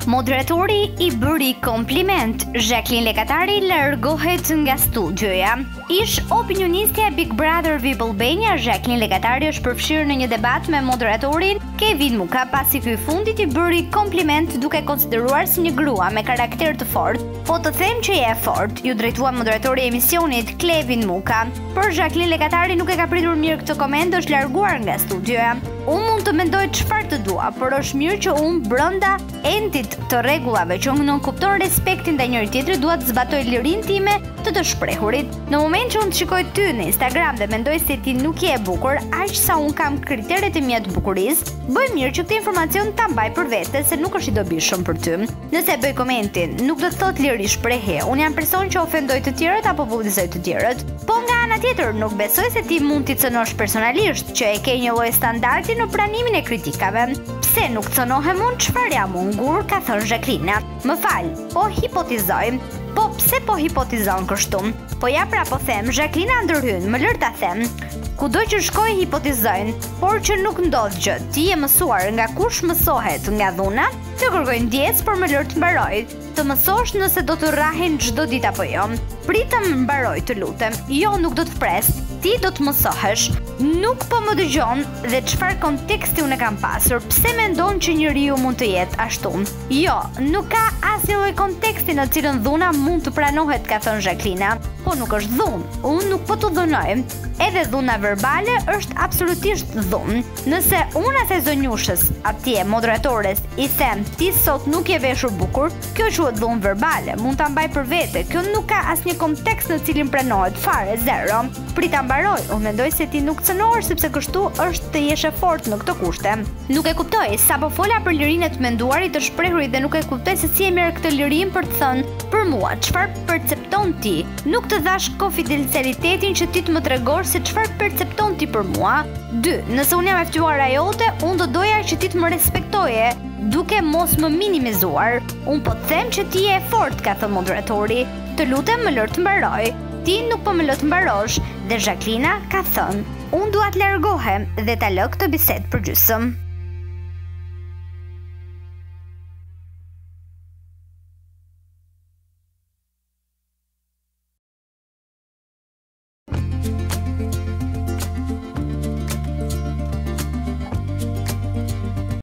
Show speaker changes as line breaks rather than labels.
Moderatori i bëri kompliment. Jacqueline Lekatari largohet nga studioja. Ish opinionistja e Big Brother VIP Albania, Jacqueline Lekatari është përfshirë në një debat me moderatorin Kevin Muka pasi ky fundit i bëri kompliment duke konsideruar si një grua me karakter të fortë. Po të them që je fort, ju drejtua moderatori i emisionit Kevin Muka. Por Jacqueline Lekatari nuk e ka pritur mirë këtë koment, është larguar nga studioja. Unë mund të mendoj çfarë të dua, por është mirë që unë brenda endit të rregullave që unë nuk kupton respektin ndaj njëri tjetrit, dua të zbatoj lirinë time të shprehurit. Në moment që unë të shikoj ty në Instagram dhe mendoj se ti nuk je e bukur, aq sa unë kam kriteret e mia të bukurisë, bëj mirë që këtë informacion ta mbaj për vete se nuk është i dobishëm për ty. Nëse bëj komentin, nuk do të thot liri shprehje. Unë jam person që ofendoj të tjerët apo bullizoj të tjerët. Po nga ana tjetër, nuk besoj se ti mund t'i cënosh personalisht që e ke një lloj standardi në pranimin e kritikave. Pse nuk cënohem unë, çfarë jam unë gur, ka thënë Jacqueline. Më fal, po hipotizoj. Po pse po hipotizon kështu? Po ja pra po them, Jacqueline ndërhyn, më lër ta them. Kudo që shkoj hipotizojnë, por që nuk ndodh gjë. Ti je mësuar nga kush mësohet nga dhuna, të kërkoj ndjes për më lër të mbaroj. Të mësosh nëse do të rrahen çdo ditë apo jo. Pritëm mbaroj, të lutem. Jo, nuk do të pres. Ti do të mësohesh. Nuk po më dëgjon dhe çfarë konteksti unë kam pasur. Pse mendon që njeriu mund të jetë ashtu? Jo, nuk ka asnjë lloj konteksti në cilën dhuna mund të pranohet, ka thënë Jacqueline. Po nuk është dhunë. Unë nuk po të dhunoj. Edhe dhuna verbale është absolutisht dhunë. Nëse unë asaj zonjushës, atje moderatores, i them ti sot nuk je veshur bukur, kjo quhet dhunë verbale, mund ta mbaj për vete. Kjo nuk ka asnjë kontekst në cilin pranohet fare, zero. Prita mbaroj, unë mendoj se ti nuk cënohesh sepse kështu është të jesh e fortë në këto kushte. Nuk e kuptoj, sapo fola për lirinë e të menduarit, të shprehurit dhe nuk e kuptoj se si e merr këtë lirinë për të thënë për mua, çfarë percepton ti? Nuk të dhash konfidencialitetin që ti të më tregosh se çfarë percepton ti për mua. 2. Nëse unë jam e ftuar ajote, unë do doja që ti të më respektoje, duke mos më minimizuar. Unë po të them që ti je e fortë, ka thënë moderatori. Të lutem më lër të mbaroj. Ti nuk po më lë të mbarosh, dhe Jacqueline ka thënë, unë dua të largohem dhe ta lë këtë bisedë përgjysmë.